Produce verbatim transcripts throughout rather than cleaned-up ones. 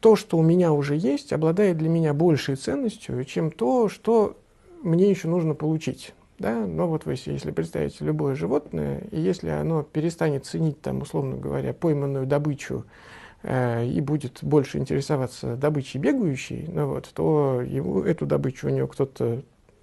то, что у меня уже есть, обладает для меня большей ценностью, чем то, что мне еще нужно получить. Да? Но вот вы, если представите любое животное, и если оно перестанет ценить, там, условно говоря, пойманную добычу э, и будет больше интересоваться добычей бегающей, ну, вот, то ему эту добычу у него кто-то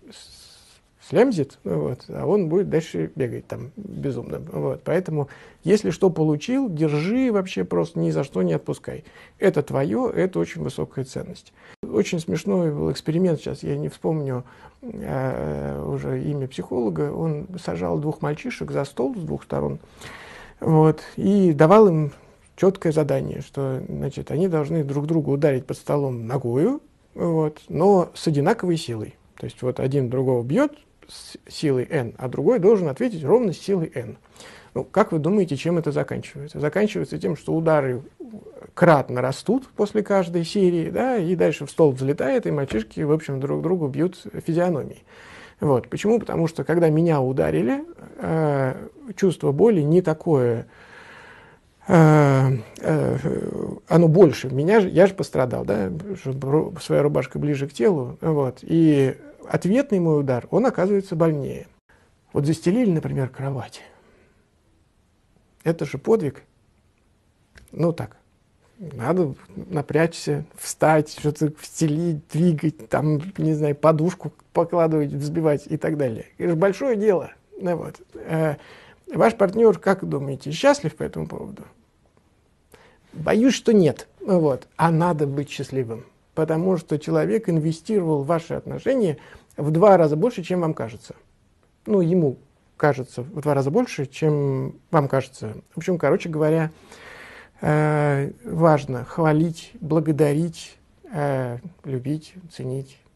слямзит, вот, а он будет дальше бегать там безумно. Вот. Поэтому, если что получил, держи вообще, просто ни за что не отпускай. Это твое, это очень высокая ценность. Очень смешной был эксперимент, сейчас я не вспомню э, уже имя психолога. Он сажал двух мальчишек за стол с двух сторон, вот, и давал им четкое задание, что, значит, они должны друг друга ударить под столом ногою, вот, но с одинаковой силой. То есть вот один другого бьет с силой n, а другой должен ответить ровно с силой n. Ну, как вы думаете, чем это заканчивается? Заканчивается тем, что удары кратно растут после каждой серии, да, и дальше в стол взлетает, и мальчишки, в общем, друг другу бьют физиономии. Вот. Почему? Потому что, когда меня ударили, э, чувство боли не такое, э, э, оно больше. Меня, я же пострадал, да, своя рубашка ближе к телу, вот, и ответный мой удар, он оказывается больнее. Вот застелили, например, кровать. Это же подвиг. Ну так, надо напрячься, встать, что-то стелить, двигать, там, не знаю, подушку покладывать, взбивать и так далее. Это же большое дело. Ну, вот. а, ваш партнер, как думаете, счастлив по этому поводу? Боюсь, что нет. Вот. А надо быть счастливым. Потому что человек инвестировал в ваши отношения в два раза больше, чем вам кажется. Ну, ему кажется в два раза больше, чем вам кажется. В общем, короче говоря, э, важно хвалить, благодарить, э, любить, ценить.